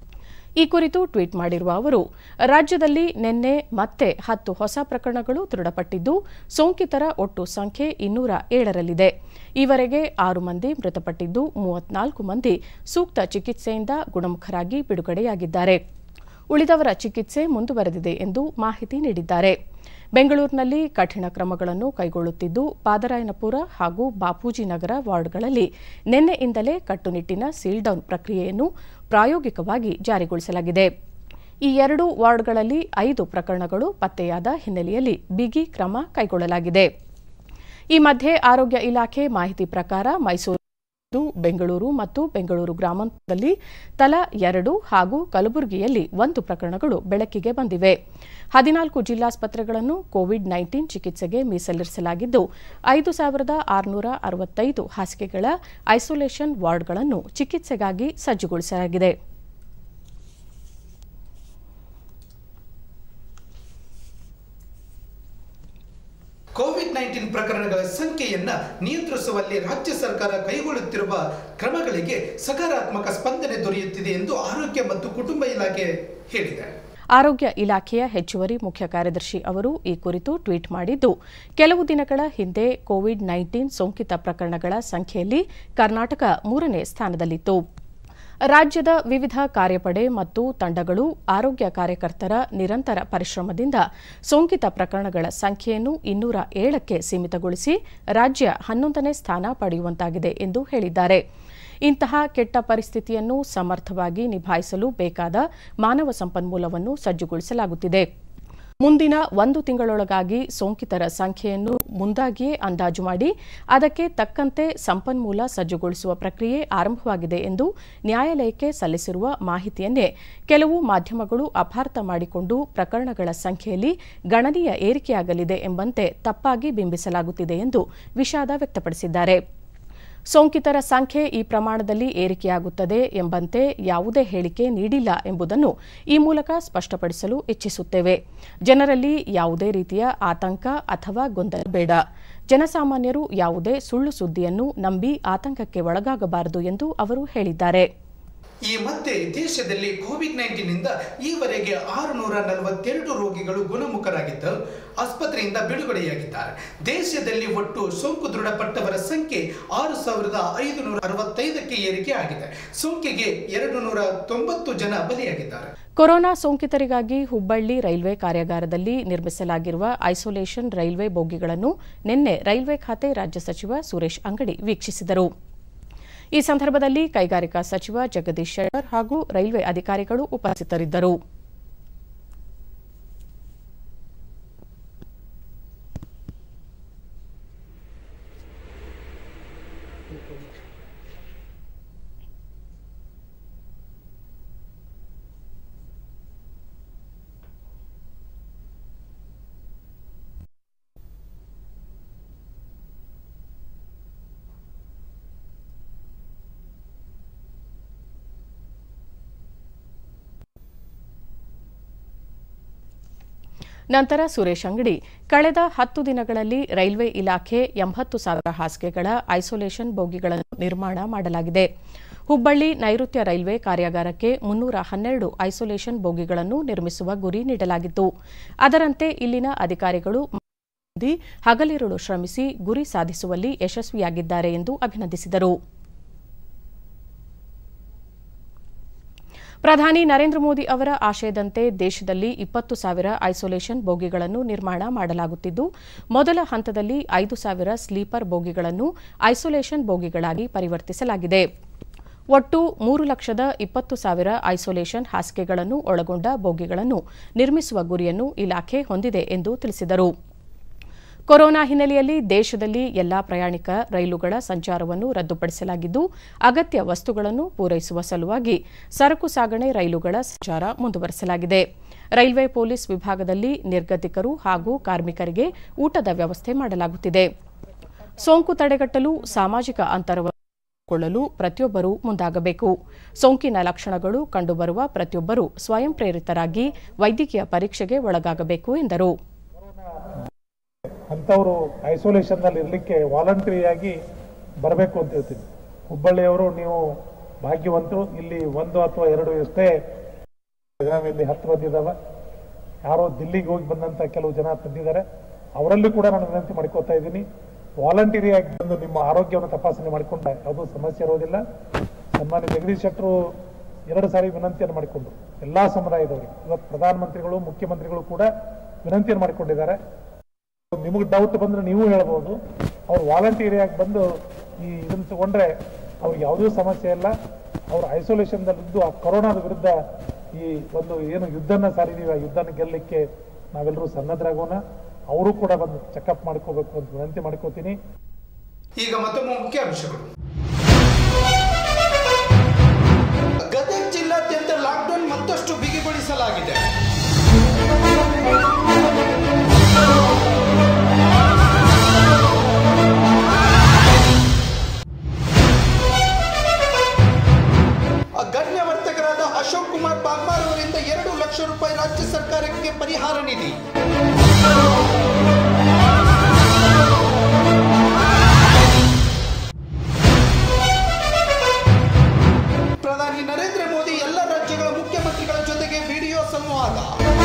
S5: ಈ ಕುರಿತು ಟ್ವೀಟ್ ಮಾಡಿರುವ ಅವರು, ರಾಜ್ಯದಲ್ಲಿ ನಿನ್ನೆ ಮತ್ತೆ ಹತ್ತು ಹೊಸ ಪ್ರಕರಣಗಳು ದೃಢಪಟ್ಟಿದ್ದು, ಸೋಂಕಿತರ ಒಟ್ಟು ಸಂಖ್ಯೆ ಇನ್ನೂರ ಏಳರಲ್ಲಿದೆ. ಈವರೆಗೆ ಆರು ಮಂದಿ ಮೃತಪಟ್ಟಿದ್ದು, ಮೂವತ್ನಾಲ್ಕು ಮಂದಿ ಸೂಕ್ತ ಚಿಕಿತ್ಸೆಯಿಂದ ಗುಣಮುಖರಾಗಿ ಬಿಡುಗಡೆಯಾಗಿದ್ದಾರೆ. ಉಳಿದವರ ಚಿಕಿತ್ಸೆ ಮುಂದುವರೆದಿದೆ ಎಂದು ಮಾಹಿತಿ ನೀಡಿದ್ದಾರೆ. ಬೆಂಗಳೂರಿನಲ್ಲಿ ಕಠಿಣ ಕ್ರಮಗಳನ್ನು ಕೈಗೊಳ್ಳುತ್ತಿದ್ದು, ಪಾದರಾಯನಪುರ ಹಾಗೂ ಬಾಪೂಜಿ ನಗರ ವಾರ್ಡ್ಗಳಲ್ಲಿ ನಿನ್ನೆಯಿಂದಲೇ ಕಟ್ಟುನಿಟ್ಟಿನ ಸೀಲ್ಡೌನ್ ಪ್ರಕ್ರಿಯೆಯನ್ನು ಪ್ರಾಯೋಗಿಕವಾಗಿ ಜಾರಿಗೊಳಿಸಲಾಗಿದೆ. ಈ ಎರಡು ವಾರ್ಡ್ಗಳಲ್ಲಿ ಐದು ಪ್ರಕರಣಗಳು ಪತ್ತೆಯಾದ ಹಿನ್ನೆಲೆಯಲ್ಲಿ ಬಿಗಿ ಕ್ರಮ ಕೈಗೊಳ್ಳಲಾಗಿದೆ. ಈ ಮಧ್ಯೆ ಆರೋಗ್ಯ ಇಲಾಖೆ ಮಾಹಿತಿ ಪ್ರಕಾರ ಮೈಸೂರು, ಬೆಂಗಳೂರು ಮತ್ತು ಬೆಂಗಳೂರು ಗ್ರಾಮಾಂತರದಲ್ಲಿ ತಲಾ ಎರಡು ಹಾಗೂ ಕಲಬುರಗಿಯಲ್ಲಿ ಒಂದು ಪ್ರಕರಣಗಳು ಬೆಳಕಿಗೆ ಬಂದಿವೆ. ಹದಿನಾಲ್ಕು ಜಿಲ್ಲಾಸ್ಪತ್ರೆಗಳನ್ನು ಕೋವಿಡ್ ನೈನ್ಟೀನ್ ಚಿಕಿತ್ಸೆಗೆ ಮೀಸಲಿರಿಸಲಾಗಿದ್ದು, ಐದು ಸಾವಿರದ ಆರುನೂರ ಅರವತ್ತೈದು ಹಾಸಿಗೆಗಳ ಐಸೋಲೇಷನ್ ವಾರ್ಡ್ಗಳನ್ನು ಚಿಕಿತ್ಸೆಗಾಗಿ ಸಜ್ಜುಗೊಳಿಸಲಾಗಿದೆ.
S2: ಕೋವಿಡ್ ನೈನ್ಟೀನ್ ಪ್ರಕರಣಗಳ ಸಂಖ್ಯೆಯನ್ನ ನಿಯಂತ್ರಿಸುವಲ್ಲಿ ರಾಜ್ಯ ಸರ್ಕಾರ ಕೈಗೊಳ್ಳುತ್ತಿರುವ ಕ್ರಮಗಳಿಗೆ ಸಕಾರಾತ್ಮಕ ಸ್ಪಂದನೆ ದೊರೆಯುತ್ತಿದೆ ಎಂದು ಆರೋಗ್ಯ ಮತ್ತು ಕುಟುಂಬ ಇಲಾಖೆ ಹೇಳಿದೆ.
S5: ಆರೋಗ್ಯ ಇಲಾಖೆಯ ಹೆಚ್ಚುವರಿ ಮುಖ್ಯ ಕಾರ್ಯದರ್ಶಿ ಅವರು ಈ ಕುರಿತು ಟ್ವೀಟ್ ಮಾಡಿದ್ದು, ಕೆಲವು ದಿನಗಳ ಹಿಂದೆ ಕೋವಿಡ್ ನೈನ್ಟೀನ್ ಸೋಂಕಿತ ಪ್ರಕರಣಗಳ ಸಂಖ್ಯೆಯಲ್ಲಿ ಕರ್ನಾಟಕ ಮೂರನೇ ಸ್ಥಾನದಲ್ಲಿತ್ತು. ರಾಜ್ಯದ ವಿವಿಧ ಕಾರ್ಯಪಡೆ ಮತ್ತು ತಂಡಗಳು ಆರೋಗ್ಯ ಕಾರ್ಯಕರ್ತರ ನಿರಂತರ ಪರಿಶ್ರಮದಿಂದ ಸೋಂಕಿತ ಪ್ರಕರಣಗಳ ಸಂಖ್ಯೆಯನ್ನು ಇನ್ನೂರ ಏಳಕ್ಕೆ ಸೀಮಿತಗೊಳಿಸಿ ರಾಜ್ಯ ಹನ್ನೊಂದನೇ ಸ್ಥಾನ ಪಡೆಯುವಂತಾಗಿದೆ ಎಂದು ಹೇಳಿದ್ದಾರೆ. ಇಂತಹ ಕೆಟ್ಟ ಪರಿಸ್ಥಿತಿಯನ್ನು ಸಮರ್ಥವಾಗಿ ನಿಭಾಯಿಸಲು ಬೇಕಾದ ಮಾನವ ಸಂಪನ್ಮೂಲವನ್ನು ಸಜ್ಜುಗೊಳಿಸಲಾಗುತ್ತಿದೆ. ಮುಂದಿನ ಒಂದು ತಿಂಗಳೊಳಗಾಗಿ ಸೋಂಕಿತರ ಸಂಖ್ಯೆಯನ್ನು ಮುಂದಾಗಿಯೇ ಅಂದಾಜು ಮಾಡಿ ಅದಕ್ಕೆ ತಕ್ಕಂತೆ ಸಂಪನ್ಮೂಲ ಸಜ್ಜುಗೊಳಿಸುವ ಪ್ರಕ್ರಿಯೆ ಆರಂಭವಾಗಿದೆ ಎಂದು ನ್ಯಾಯಾಲಯಕ್ಕೆ ಸಲ್ಲಿಸಿರುವ ಮಾಹಿತಿಯನ್ನೇ ಕೆಲವು ಮಾಧ್ಯಮಗಳು ಅಪಾರ್ಥ ಮಾಡಿಕೊಂಡು ಪ್ರಕರಣಗಳ ಸಂಖ್ಯೆಯಲ್ಲಿ ಗಣನೀಯ ಏರಿಕೆಯಾಗಲಿದೆ ಎಂಬಂತೆ ತಪ್ಪಾಗಿ ಬಿಂಬಿಸಲಾಗುತ್ತಿದೆ ಎಂದು ವಿಷಾದ ವ್ಯಕ್ತಪಡಿಸಿದ್ದಾರೆ. ಸೋಂಕಿತರ ಸಂಖ್ಯೆ ಈ ಪ್ರಮಾಣದಲ್ಲಿ ಏರಿಕೆಯಾಗುತ್ತದೆ ಎಂಬಂತೆ ಯಾವುದೇ ಹೇಳಿಕೆ ನೀಡಿಲ್ಲ ಎಂಬುದನ್ನು ಈ ಮೂಲಕ ಸ್ಪಷ್ಟಪಡಿಸಲು ಇಚ್ಛಿಸುತ್ತೇವೆ. ಜನರಲ್ಲಿ ಯಾವುದೇ ರೀತಿಯ ಆತಂಕ ಅಥವಾ ಗೊಂದಲ ಬೇಡ. ಜನಸಾಮಾನ್ಯರು ಯಾವುದೇ ಸುಳ್ಳು ಸುದ್ದಿಯನ್ನು ನಂಬಿ ಆತಂಕಕ್ಕೆ ಒಳಗಾಗಬಾರದು ಎಂದು ಅವರು ಹೇಳಿದ್ದಾರೆ.
S2: ಈ ಮಧ್ಯೆ ದೇಶದಲ್ಲಿ ಕೋವಿಡ್ ನೈನ್ಟೀನ್ ಇಂದ ಈವರೆಗೆ ಆರುನೂರ ನಲವತ್ತೆರಡು ರೋಗಿಗಳು ಗುಣಮುಖರಾಗಿದ್ದು ಆಸ್ಪತ್ರೆಯಿಂದ ಬಿಡುಗಡೆಯಾಗಿದ್ದಾರೆ. ದೇಶದಲ್ಲಿ ಒಟ್ಟು ಸೋಂಕು ದೃಢಪಟ್ಟವರ ಸಂಖ್ಯೆ ಆರು ಸಾವಿರದ ಐದುನೂರ ಅರವತ್ತೈದಕ್ಕೆ ಏರಿಕೆ ಆಗಿದೆ. ಸೋಂಕಿಗೆ ಎರಡು ನೂರ ತೊಂಬತ್ತು ಜನ ಬಲಿಯಾಗಿದ್ದಾರೆ.
S5: ಕೊರೋನಾ ಸೋಂಕಿತರಿಗಾಗಿ ಹುಬ್ಬಳ್ಳಿ ರೈಲ್ವೆ ಕಾರ್ಯಾಗಾರದಲ್ಲಿ ನಿರ್ಮಿಸಲಾಗಿರುವ ಐಸೋಲೇಷನ್ ರೈಲ್ವೆ ಬೋಗಿಗಳನ್ನು ನಿನ್ನೆ ರೈಲ್ವೆ ಖಾತೆ ರಾಜ್ಯ ಸಚಿವ ಸುರೇಶ್ ಅಂಗಡಿ ವೀಕ್ಷಿಸಿದರು. ಈ ಸಂದರ್ಭದಲ್ಲಿ ಕೈಗಾರಿಕಾ ಸಚಿವ ಜಗದೀಶ್ ಶೆಟ್ಟರ್ ಹಾಗೂ ರೈಲ್ವೆ ಅಧಿಕಾರಿಗಳು ಉಪಸ್ಥಿತರಿದ್ದರು. ನಂತರ ಸುರೇಶ್ ಅಂಗಡಿ, ಕಳೆದ ಹತ್ತು ದಿನಗಳಲ್ಲಿ ರೈಲ್ವೆ ಇಲಾಖೆ ಎಂಬತ್ತು ಸಾವಿರ ಹಾಸಿಗೆಗಳ ಐಸೋಲೇಷನ್ ಬೋಗಿಗಳನ್ನು ನಿರ್ಮಾಣ ಮಾಡಲಾಗಿದೆ. ಹುಬ್ಬಳ್ಳಿ ನೈಋತ್ಯ ರೈಲ್ವೆ ಕಾರ್ಯಾಗಾರಕ್ಕೆ ಮುನ್ನೂರ ಹನ್ನೆರಡು ಐಸೋಲೇಷನ್ ಬೋಗಿಗಳನ್ನು ನಿರ್ಮಿಸುವ ಗುರಿ ನೀಡಲಾಗಿತ್ತು. ಅದರಂತೆ ಇಲ್ಲಿನ ಅಧಿಕಾರಿಗಳು ಹಗಲಿರುಳು ಶ್ರಮಿಸಿ ಗುರಿ ಸಾಧಿಸುವಲ್ಲಿ ಯಶಸ್ವಿಯಾಗಿದ್ದಾರೆ ಎಂದು ಅಭಿನಂದಿಸಿದರು. ಪ್ರಧಾನಿ ನರೇಂದ್ರ ಮೋದಿ ಅವರ ಆಶಯದಂತೆ ದೇಶದಲ್ಲಿ ಇಪ್ಪತ್ತು ಸಾವಿರ ಐಸೋಲೇಷನ್ ಬೋಗಿಗಳನ್ನು ನಿರ್ಮಾಣ ಮಾಡಲಾಗುತ್ತಿದ್ದು, ಮೊದಲ ಹಂತದಲ್ಲಿ ಐದು ಸಾವಿರ ಸ್ಲೀಪರ್ ಬೋಗಿಗಳನ್ನು ಐಸೋಲೇಷನ್ ಬೋಗಿಗಳಾಗಿ ಪರಿವರ್ತಿಸಲಾಗಿದೆ. ಒಟ್ಟು ಮೂರು ಲಕ್ಷದ ಇಪ್ಪತ್ತು ಸಾವಿರ ಐಸೋಲೇಷನ್ ಹಾಸಿಗೆಗಳನ್ನು ಒಳಗೊಂಡ ಬೋಗಿಗಳನ್ನು ನಿರ್ಮಿಸುವ ಗುರಿಯನ್ನು ಇಲಾಖೆ ಹೊಂದಿದೆ ಎಂದು ತಿಳಿಸಿದರು. ಕೊರೋನಾ ಹಿನ್ನೆಲೆಯಲ್ಲಿ ದೇಶದಲ್ಲಿ ಎಲ್ಲಾ ಪ್ರಯಾಣಿಕ ರೈಲುಗಳ ಸಂಚಾರವನ್ನು ರದ್ದುಪಡಿಸಲಾಗಿದ್ದು, ಅಗತ್ಯ ವಸ್ತುಗಳನ್ನು ಪೂರೈಸುವ ಸಲುವಾಗಿ ಸರಕು ಸಾಗಣೆ ರೈಲುಗಳ ಸಂಚಾರ ಮುಂದುವರೆಸಲಾಗಿದೆ. ರೈಲ್ವೆ ಪೊಲೀಸ್ ವಿಭಾಗದಲ್ಲಿ ನಿರ್ಗತಿಕರು ಹಾಗೂ ಕಾರ್ಮಿಕರಿಗೆ ಊಟದ ವ್ಯವಸ್ಥೆ ಮಾಡಲಾಗುತ್ತಿದೆ. ಸೋಂಕು ತಡೆಗಟ್ಟಲು ಸಾಮಾಜಿಕ ಅಂತರವನ್ನು ಕಾಯ್ದುಕೊಳ್ಳಲು ಪ್ರತಿಯೊಬ್ಬರೂ ಮುಂದಾಗಬೇಕು. ಸೋಂಕಿನ ಲಕ್ಷಣಗಳು ಕಂಡುಬರುವ ಪ್ರತಿಯೊಬ್ಬರೂ ಸ್ವಯಂ ಪ್ರೇರಿತರಾಗಿ ವೈದ್ಯಕೀಯ ಪರೀಕ್ಷೆಗೆ ಒಳಗಾಗಬೇಕು ಎಂದರು.
S6: ಅಂಥವರು ಐಸೋಲೇಷನ್ನಲ್ಲಿ ಇರಲಿಕ್ಕೆ ವಾಲಂಟರಿಯಾಗಿ ಬರಬೇಕು ಅಂತ ಹೇಳ್ತೀನಿ. ಹುಬ್ಬಳ್ಳಿಯವರು ನೀವು ಭಾಗ್ಯವಂತರು. ಇಲ್ಲಿ ಒಂದು ಅಥವಾ ಎರಡು ಎಷ್ಟೇ ಇಲ್ಲಿ ಹತ್ತು ಬಂದಿದ್ದಾವೆ. ಯಾರೋ ದಿಲ್ಲಿಗೆ ಹೋಗಿ ಬಂದಂಥ ಕೆಲವು ಜನ ತಂದಿದ್ದಾರೆ. ಅವರಲ್ಲೂ ಕೂಡ ನಾನು ವಿನಂತಿ ಮಾಡ್ಕೋತಾ ಇದ್ದೀನಿ, ವಾಲಂಟರಿಯಾಗಿ ಬಂದು ನಿಮ್ಮ ಆರೋಗ್ಯವನ್ನು ತಪಾಸಣೆ ಮಾಡಿಕೊಂಡ್ರೆ ಯಾವುದೂ ಸಮಸ್ಯೆ ಇರೋದಿಲ್ಲ. ಸನ್ಮಾನ್ಯ ಜಗದೀಶ್ ಶೆಟ್ಟರು ಎರಡು ಸಾರಿ ವಿನಂತಿಯನ್ನು ಮಾಡಿಕೊಂಡ್ರು ಎಲ್ಲ ಸಮುದಾಯದವರಿಗೆ. ಇವತ್ತು ಪ್ರಧಾನಮಂತ್ರಿಗಳು ಮುಖ್ಯಮಂತ್ರಿಗಳು ಕೂಡ ವಿನಂತಿಯನ್ನು ಮಾಡಿಕೊಂಡಿದ್ದಾರೆ. ನಿಮಗೆ ಡೌಟ್ ಬಂದರೆ ನೀವು ಹೇಳ್ಬೋದು. ಅವ್ರು ವಾಲಂಟಿಯರಿಯಾಗಿ ಬಂದು ಈ ಇದನ್ನು ತಗೊಂಡ್ರೆ ಅವ್ರಿಗೆ ಯಾವುದೂ ಸಮಸ್ಯೆ ಇಲ್ಲ. ಅವ್ರು ಐಸೋಲೇಷನ್ದಲ್ಲಿದ್ದು ಆ ಕೊರೋನಾದ ವಿರುದ್ಧ ಈ ಒಂದು ಏನು ಯುದ್ಧನ ಸಾರಿದೀವಿ, ಆ ಯುದ್ಧನ ಗೆಲ್ಲಲಿಕ್ಕೆ ನಾವೆಲ್ಲರೂ ಸನ್ನದ್ಧರಾಗೋಣ. ಅವರು ಕೂಡ ಬಂದು ಚೆಕಪ್ ಮಾಡ್ಕೋಬೇಕು ಅಂತ ವಿನಂತಿ ಮಾಡ್ಕೋತೀನಿ.
S2: ಈಗ ಮತ್ತೊಮ್ಮೆ ಮುಖ್ಯಾಂಶಗಳು. ಗದಗ ಜಿಲ್ಲಾದ್ಯಂತ ಲಾಕ್ಡೌನ್ ಮತ್ತಷ್ಟು ಬಿಗಿಗೊಳಿಸಲಾಗಿದೆ. ಗಣ್ಯ ವರ್ತಕರಾದ ಅಶೋಕ್ ಕುಮಾರ್ ಬಾಗ್ಮಾರ್ ಅವರಿಂದ ಎರಡು ಲಕ್ಷ ರೂಪಾಯಿ ರಾಜ್ಯ ಸರ್ಕಾರಕ್ಕೆ ಪರಿಹಾರ ನಿಧಿ. ಪ್ರಧಾನಿ ನರೇಂದ್ರ ಮೋದಿ ಎಲ್ಲ ರಾಜ್ಯಗಳ ಮುಖ್ಯಮಂತ್ರಿಗಳ ಜೊತೆಗೆ ವಿಡಿಯೋ ಸಂವಾದ.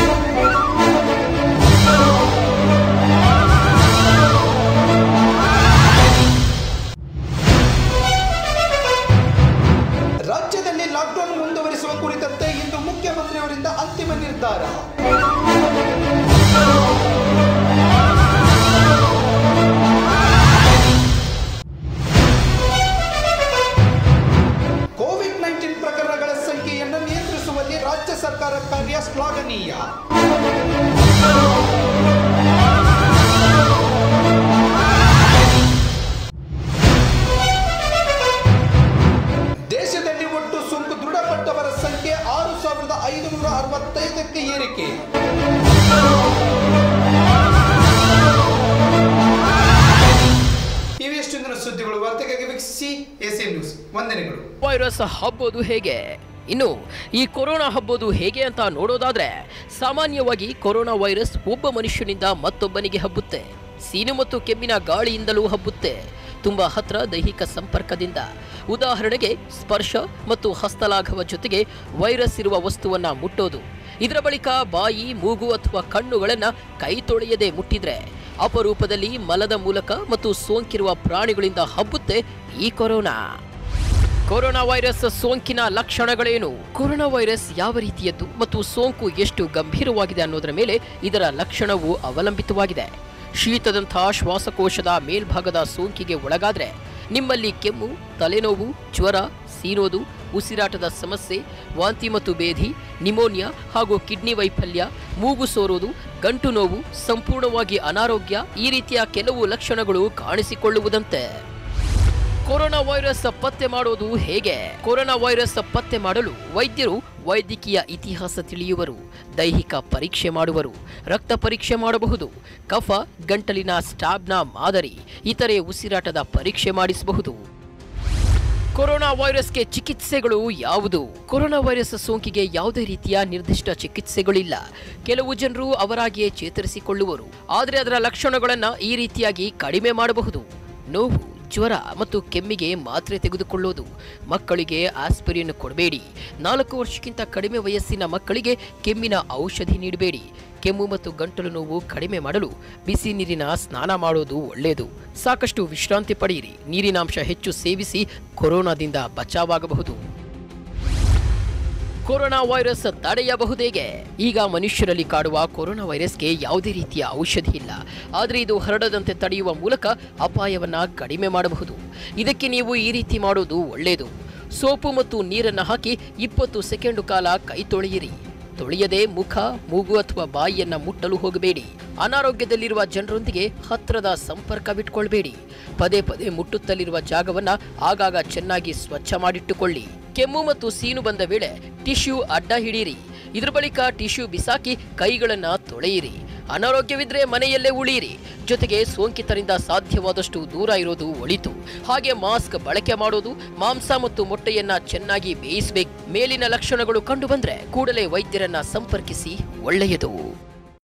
S2: ರಾಜ್ಯದಲ್ಲಿ ಲಾಕ್ಡೌನ್ ಮುಂದುವರಿಸುವ ಕುರಿತಂತೆ ಇಂದು ಮುಖ್ಯಮಂತ್ರಿಯವರಿಂದ ಅಂತಿಮ ನಿರ್ಧಾರ. ಕೋವಿಡ್ ನೈನ್ಟೀನ್ ಪ್ರಕರಣಗಳ ಸಂಖ್ಯೆಯನ್ನು ನಿಯಂತ್ರಿಸುವಲ್ಲಿ ರಾಜ್ಯ ಸರ್ಕಾರ ಕಾರ್ಯ ಶ್ಲಾಘನೀಯ. ದೇಶದಲ್ಲಿ ಒಟ್ಟು ಸೋಂಕು ದೃಢಪಟ್ಟವರ ಸಂಖ್ಯೆ ಆರು ಸಾವಿರದ ಐದುನೂರ ಅರವತ್ತೈದಕ್ಕೆ ಏರಿಕೆ. ಇವೆಷ್ಟು ದಿನ ಸುದ್ದಿಗಳು. ವಾರ್ತೆಗಾಗಿ ವೀಕ್ಷಿಸಿ ಎಸಿಎನ್ ನ್ಯೂಸ್. ವಂದನೆಗಳು.
S4: ವೈರಸ್ ಹಬ್ಬೋದು ಹೇಗೆ? ಇನ್ನು ಈ ಕೊರೋನಾ ಹಬ್ಬೋದು ಹೇಗೆ ಅಂತ ನೋಡೋದಾದ್ರೆ, ಸಾಮಾನ್ಯವಾಗಿ ಕೊರೋನಾ ವೈರಸ್ ಒಬ್ಬ ಮನುಷ್ಯನಿಂದ ಮತ್ತೊಬ್ಬನಿಗೆ ಹಬ್ಬುತ್ತೆ. ಸೀನು ಮತ್ತು ಕೆಮ್ಮಿನ ಗಾಳಿಯಿಂದಲೂ ಹಬ್ಬುತ್ತೆ. ತುಂಬಾ ಹತ್ರ ದೈಹಿಕ ಸಂಪರ್ಕದಿಂದ, ಉದಾಹರಣೆಗೆ ಸ್ಪರ್ಶ ಮತ್ತು ಹಸ್ತಲಾಘವ ಜೊತೆಗೆ ವೈರಸ್ ಇರುವ ವಸ್ತುವನ್ನ ಮುಟ್ಟೋದು. ಇದರ ಬಳಿಕ ಬಾಯಿ, ಮೂಗು ಅಥವಾ ಕಣ್ಣುಗಳನ್ನ ಕೈ ತೊಳೆಯದೆ ಮುಟ್ಟಿದ್ರೆ ಅಪರೂಪದಲ್ಲಿ ಮಲದ ಮೂಲಕ ಮತ್ತು ಸೋಂಕಿರುವ ಪ್ರಾಣಿಗಳಿಂದ ಹಬ್ಬುತ್ತೆ ಈ ಕೊರೋನಾ. ಕೊರೋನಾ ವೈರಸ್ ಸೋಂಕಿನ ಲಕ್ಷಣಗಳೇನು? ಕೊರೋನಾ ವೈರಸ್ ಯಾವ ರೀತಿಯದ್ದು ಮತ್ತು ಸೋಂಕು ಎಷ್ಟು ಗಂಭೀರವಾಗಿದೆ ಅನ್ನೋದರ ಮೇಲೆ ಇದರ ಲಕ್ಷಣವು ಅವಲಂಬಿತವಾಗಿದೆ. ಶೀತದಂಥ ಶ್ವಾಸಕೋಶದ ಮೇಲ್ಭಾಗದ ಸೋಂಕಿಗೆ ಒಳಗಾದ್ರೆ ನಿಮ್ಮಲ್ಲಿ ಕೆಮ್ಮು, ತಲೆನೋವು, ಜ್ವರ, ಸೀನೋದು, ಉಸಿರಾಟದ ಸಮಸ್ಯೆ, ವಾಂತಿ ಮತ್ತು ಬೇಧಿ, ನಿಮೋನಿಯಾ ಹಾಗೂ ಕಿಡ್ನಿ ವೈಫಲ್ಯ, ಮೂಗು ಸೋರೋದು, ಗಂಟು ನೋವು, ಸಂಪೂರ್ಣವಾಗಿ ಅನಾರೋಗ್ಯ, ಈ ರೀತಿಯ ಕೆಲವು ಲಕ್ಷಣಗಳು ಕಾಣಿಸಿಕೊಳ್ಳುವುದಂತೆ. ಕೊರೋನಾ ವೈರಸ್ ಪತ್ತೆ ಮಾಡೋದು ಹೇಗೆ? ಕೊರೋನಾ ವೈರಸ್ ಪತ್ತೆ ಮಾಡಲು ವೈದ್ಯರು ವೈದ್ಯಕೀಯ ಇತಿಹಾಸ ತಿಳಿಯುವರು, ದೈಹಿಕ ಪರೀಕ್ಷೆ ಮಾಡುವರು, ರಕ್ತ ಪರೀಕ್ಷೆ ಮಾಡಬಹುದು, ಕಫ, ಗಂಟಲಿನ ಸ್ಟಾಬ್ನ ಮಾದರಿ, ಇತರೆ ಉಸಿರಾಟದ ಪರೀಕ್ಷೆ ಮಾಡಿಸಬಹುದು. ಕೊರೋನಾ ವೈರಸ್ಗೆ ಚಿಕಿತ್ಸೆಗಳು ಯಾವುದು? ಕೊರೋನಾ ವೈರಸ್ ಸೋಂಕಿಗೆ ಯಾವುದೇ ರೀತಿಯ ನಿರ್ದಿಷ್ಟ ಚಿಕಿತ್ಸೆಗಳಿಲ್ಲ. ಕೆಲವು ಜನರು ಅವರಾಗಿಯೇ ಚೇತರಿಸಿಕೊಳ್ಳುವರು, ಆದರೆ ಅದರ ಲಕ್ಷಣಗಳನ್ನು ಈ ರೀತಿಯಾಗಿ ಕಡಿಮೆ ಮಾಡಬಹುದು. ನೋವು, ಜ್ವರ ಮತ್ತು ಕೆಮ್ಮಿಗೆ ಮಾತ್ರೆ ತೆಗೆದುಕೊಳ್ಳೋದು. ಮಕ್ಕಳಿಗೆ ಆಸ್ಪಿರಿನ್ ಕೊಡಬೇಡಿ. ನಾಲ್ಕು ವರ್ಷಕ್ಕಿಂತ ಕಡಿಮೆ ವಯಸ್ಸಿನ ಮಕ್ಕಳಿಗೆ ಕೆಮ್ಮಿನ ಔಷಧಿ ನೀಡಬೇಡಿ. ಕೆಮ್ಮು ಮತ್ತು ಗಂಟಲು ನೋವು ಕಡಿಮೆ ಮಾಡಲು ಬಿಸಿ ನೀರಿನ ಸ್ನಾನ ಮಾಡೋದು ಒಳ್ಳೆಯದು. ಸಾಕಷ್ಟು ವಿಶ್ರಾಂತಿ ಪಡೆಯಿರಿ. ನೀರಿನಾಂಶ ಹೆಚ್ಚು ಸೇವಿಸಿ ಕೊರೋನಾದಿಂದ ಬಚಾವಾಗಬಹುದು. Corona virus ತಡೆಯಬಹುದೇಗೆ? ಈಗ ಮನುಷ್ಯರಲ್ಲಿ ಕಾಡುವ ಕೊರೋನಾ ವೈರಸ್ಗೆ ಯಾವುದೇ ರೀತಿಯ ಔಷಧಿ ಇಲ್ಲ, ಆದರೆ ಇದು ಹರಡದಂತೆ ತಡೆಯುವ ಮೂಲಕ ಅಪಾಯವನ್ನ ಕಡಿಮೆ ಮಾಡಬಹುದು. ಇದಕ್ಕೆ ನೀವು ಈ ರೀತಿ ಮಾಡೋದು ಒಳ್ಳೆಯದು. ಸೋಪು ಮತ್ತು ನೀರನ್ನು ಹಾಕಿ ಇಪ್ಪತ್ತು ಸೆಕೆಂಡು ಕಾಲ ಕೈ ತೊಳೆಯಿರಿ. ತೊಳೆಯದೆ ಮುಖ, ಮೂಗು ಅಥವಾ ಬಾಯಿಯನ್ನ ಮುಟ್ಟಲು ಹೋಗಬೇಡಿ. ಅನಾರೋಗ್ಯದಲ್ಲಿರುವ ಜನರೊಂದಿಗೆ ಹತ್ತಿರದ ಸಂಪರ್ಕವಿಟ್ಕೊಳ್ಬೇಡಿ. ಪದೇ ಪದೇ ಮುಟ್ಟುತ್ತಲಿರುವ ಜಾಗವನ್ನ ಆಗಾಗ ಚೆನ್ನಾಗಿ ಸ್ವಚ್ಛ ಮಾಡಿಟ್ಟುಕೊಳ್ಳಿ. ಕೆಮ್ಮು ಮತ್ತು ಸೀನು ಬಂದ ವೇಳೆ ಟಿಶ್ಯೂ ಅಡ್ಡ ಹಿಡಿಯಿರಿ. ಇದರ ಬಳಿಕ ಟಿಶ್ಯೂ ಬಿಸಾಕಿ ಕೈಗಳನ್ನ ತೊಳೆಯಿರಿ. ಅನಾರೋಗ್ಯವಿದ್ರೆ ಮನೆಯಲ್ಲೇ ಉಳಿಯಿರಿ. ಜೊತೆಗೆ ಸೋಂಕಿತರಿಂದ ಸಾಧ್ಯವಾದಷ್ಟು ದೂರ ಇರೋದು ಒಳಿತು. ಹಾಗೆ ಮಾಸ್ಕ್ ಬಳಕೆ ಮಾಡೋದು, ಮಾಂಸ ಮತ್ತು ಮೊಟ್ಟೆಯನ್ನ ಚೆನ್ನಾಗಿ ಬೇಯಿಸಬೇಕು. ಮೇಲಿನ ಲಕ್ಷಣಗಳು ಕಂಡು ಬಂದ್ರೆ ಕೂಡಲೇ ವೈದ್ಯರನ್ನ ಸಂಪರ್ಕಿಸಿ ಒಳ್ಳೆಯದು.